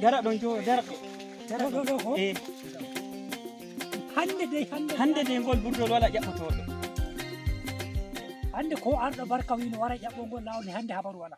dara ɗon jo dara ɗo ko hande dai ngol burtol wala ƴaɓɓotoɗo hande ko arɗo barka wino wara ƴaɓɓongol lawol hande habaru wala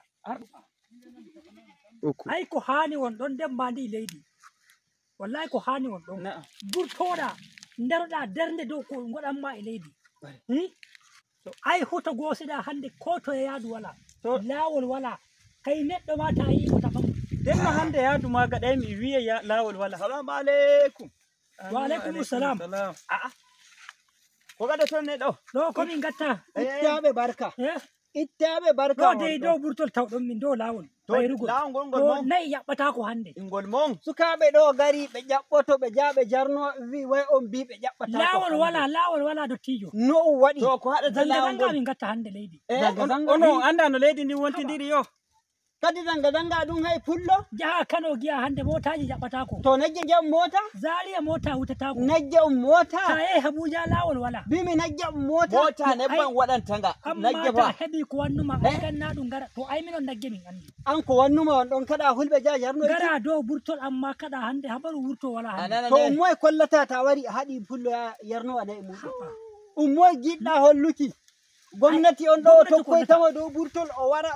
ay ko hani won ɗon demba ndi leydi wallahi ko hani won ɗon burtoɗa daroɗa darde dow ko goɗanma e leydi so ay huto gosiɗa hande ko to e yaadu wala lawol wala kay neɗɗo ma ta yimo taɓam denno hande yaadu ma gaɗay mi wiya lawol wala salamu aleykum wa aleykum salam ko gaɗa toon ne ɗo komin gatta ittaɓe barka ittaɓe barka ɗo dey dow burtol tawɗon min dow lawol bayrugol lawol ngol mon nayi ƴaɓɓata ko hande ngol mon sukaɓe ɗo gari ɓe ƴaɓɓoto ɓe jaɓe jarno wi way on bi ɓe ƴaɓɓata lawol wala dottijo no waɗi to ko haɗata zanga min gatta hande leydi ono anda no leydi ndi wontidiri yo kadi zanga ɗum hay pullo jaha Kano giya hande motaji ƴaɓɓatako to nagge jam mota Zaria mota wutatako nagge mota ta yehi Abuja lawol wala bimi nagge mota nebban waɗantanga nagge ba heɓi ko wannuma ay ganna ɗum gara to ay minon nagge min andi an ko wannuma on ɗon kaɗa hulɓe ja jarno gara dow burtol amma kaɗa hande habaru wurto wala hande to ummoy kollata ta wari a haɗi pullo yarno anayi muɗum ummoy giɗɗa holluki gomnati on ɗo tokkoytamo dow burtol o wara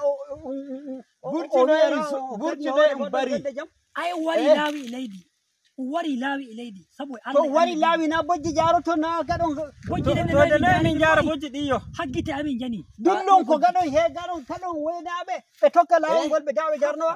burtinoe bari ay wari laawi e leydi wari laawi e leydi sabu to wari laawi na bojji jaroto na gaɗon bojji de min jara bojji ɗiyo haggite amin jani dullon ko gaɗon he gaɗon kaɗon woynaɓe ɓe tokka lawol ngol ɓe dawe jarnowa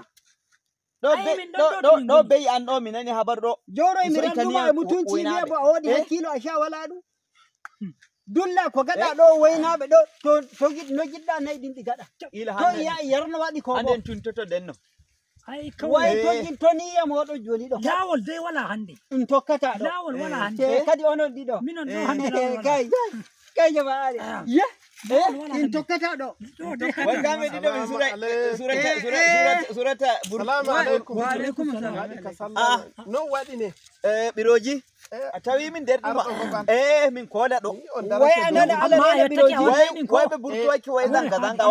ɗo beyi an ɗo mi nani habar ɗo joroy mi randuma e mutunci wiya bo a woɗi hakkilo a sha wala ɗum dulla ko gaɗa ɗo woynaɓe ɗo to no jiɗɗa nayi ɗin ɗi gaɗa to iya yarno waɗi ko handen tuntoto ɗenno way to ni yiya moɗo joni ɗo lawol dey wala hande ɗum tokkata ɗo lawol wala hande kadi onon ɗiɗo minon ɗo hande kay jama ari ya in tokkata ɗo wandame ɗiɗo min surata salamu aleykum wa aleykum salam no waɗi ne ɓiroji a tawi min nder ɗuma min kola ɗo way anone alaɗeɗe ɓiroji wayɓe burtuwaki way zanga zanga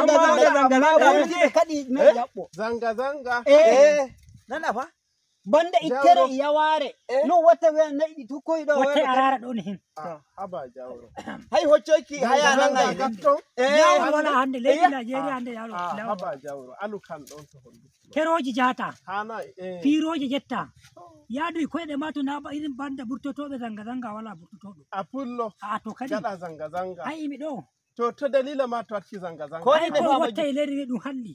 kadi no jaɓɓo zanga zanga nana fa banda ittere yaware no watta we nayi tukkoy ɗo watta arara ɗon hen haba jawro hay hoccoyki haya nanga gatton lawol wala hande leydi Nigeria hande haba jawro alu kan ɗon to hollu keroji jata hana piroji jetta yaadu koyɗe ma to naba irin banda burtotoɓe zanga zanga wala burtotoɗo a pullo to kadi gaɗa zanga zanga ay imi ɗo to dalila ma to warti zanga zanga ay ko watta e leydi ɗum halli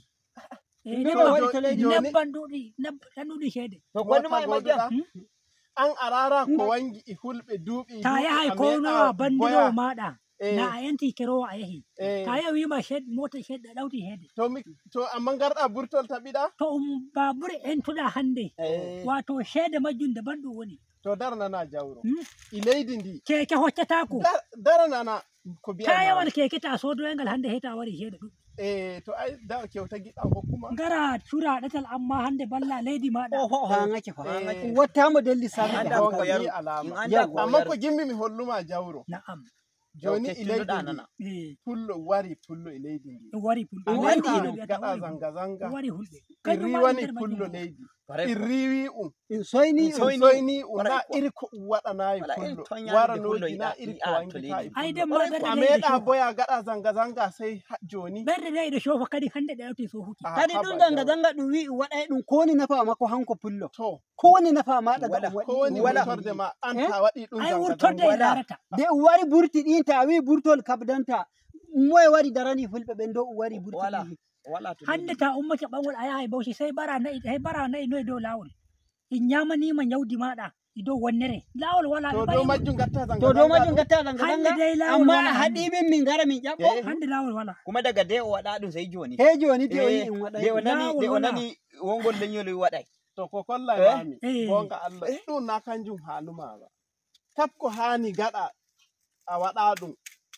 nebban ɗuɗi ɗuɗi ceede to gonuma e majjam an arara ko wangi e hulɓe duuɓi ta yahay konowa bandirawo maɗa na a yanti kerowo a yahi ta yahi wima mota sheɗɗa ɗawti heede to amma garɗa burtol taɓiɗa to babure entuɗa hande wato ceede majjum daban ɗum woni to daranana jawro e leydi ndi keke hoccatako daranana ko biya ta yawan keke ta sodoygal hande heta wari ceede ɗum to ay da kewta giɗɗa hokkuma gara cura ɗatal amma hande balla leydi maɗa hangake fa wattamo delli anda ko yaru amma ko jimmi mi holluma jawro na'am joni e leydi pullo wari pullo e leydi ndi wari pullo gaɗa zanga zanga wari hulɓe riwani pullo leydi riwi soyni na iri ko waɗanayi pullo waranoji na iri ko wangita ay dem a meeɗa boya gaɗa zanga zanga sey joni ɓerde ɗe ɗo cofa kadi hande ɗe ɗawti so huki kadi ɗum zanga zanga ɗum wi waɗay ɗum kowoni nafa makko hanko pullo kowoni nafa maɗa ga ɗum kowoni wurtorde ma an ta waɗi ɗum ay wurtorde e larata de wari burti ɗin ta wi burtol kabdanta moye wari darani fulɓe ɓen dow wari burti hande ta ummake ɓangol a yahay bawsi sey bara nayi noye dow lawol in ñamanima ñawdi maɗa e dow wonnere lawol wala to dow majjum gatta zanga zanga amma a haɗimin min gara min ƴaɓɓo hande lawol wala kuma daga de o waɗa ɗum sey joni he joni te o yi in waɗa de o nani wongol leñol waɗay to ko kolla mami gonga Allah ɗum na kanjum haaluma ba kap ko hani gaɗa a waɗa ɗum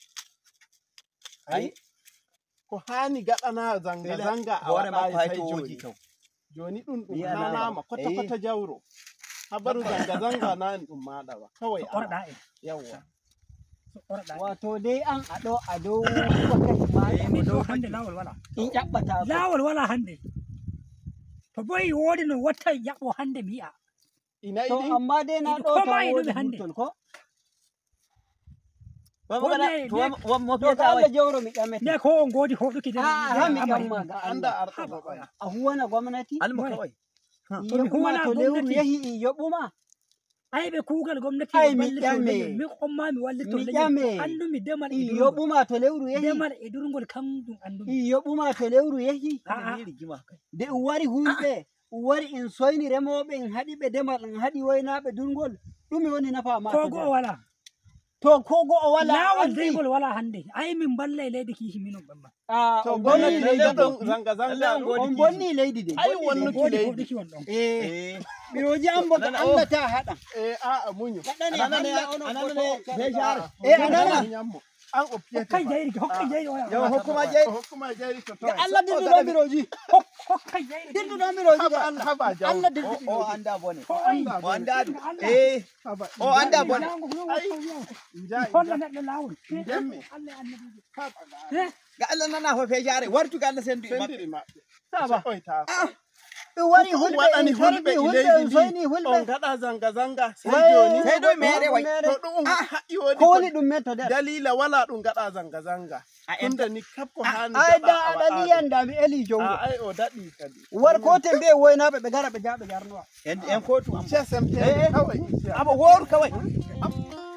ay ko hani gaɗana zanga zanga a waɗa sai joni ɗum hanama kota kota jawro habaru zanga zanga na en ɗum maɗa ba kawai yawa wato dai an a dow wakkati ma mi dow hande lawol wala in ƴaɓɓata lawol wala hande to boy wodi no wata yabo hande mi'a ina to idi amma dai na Ko ɗauka ma ido wani da hande. hutun ko Mafi Allah jauro mi ƙyamata ne ko on godi hoɗu ki ha mi ƙyamma ga anda Allah arta baba a huwana gwamnati Almu kawai. iyo kuma to lewru yahi iyo ɓuma ai be kugal gwamnati Ai, mi balle to ƴame. leñol, mi komma mi walli to Mi leñol. ƴame. Andumi demal e iyo durgol ɓuma to lewru yahi demal e durgol kam ɗum andumi iyo ɓuma to lewru yahi a'a Ni rigima kai. de ɗum wari huyɓe wari in soyni remoɓe in haɗi ɓe demal in haɗi woynaɓe durgol ɗumi woni nafa ma ko go wala to ko go'o wala lawol andi deygol wala hande ai min balla e leydi kishi minon ɓamma to on bonni gwamnati leydi don de zanga zanga Allah ɗo. on bonni leydi de ai wannan godi leydi hoɗuki won ɗon eh ɓiroji an boga Nana, Allah ta haɗa a'a munyo kaɗane Anana ne- Allah anana ono ne ko bai share. anana nyammo an opiyete hokkai jayri hokkai jayri oya Yawa hukuma je. hukuma jari to to da Allah dinduɗo ɓiroji hokkai jayri dinduɗo ɓiroji da haba haba jawo Allah O dinduɗo anda bone. ko ai O anda du. Allah. haba O anda bone. inja holla neɗɗo lawol Ndemme. Allah annabi haba Ga Allah nana ho fe jare wartu ga Allah sendu mabbe. sendiri maɓɓe Saba. oita ɗum wari Ɗum hulɓe waɗani in hulɓe tarbi hulɓe leydi in soyni ndi on hulɓe gaɗa zanga zanga sai Wai, joni Sai ɗo mere wai. to ɗum haƴi woni ko woni ɗum men to nder dalila wala ɗum gaɗa zanga zanga A tunda ni kapko hani ai gaɗa da a aɗa waɗa liyan da mi eli ɗum. jongo ai o daɗi kadi war kote mbiye woynaɓe ɓe gara ɓe jaɓe jarnowa En kotu am. ce semtede kawai Aba woru kawai.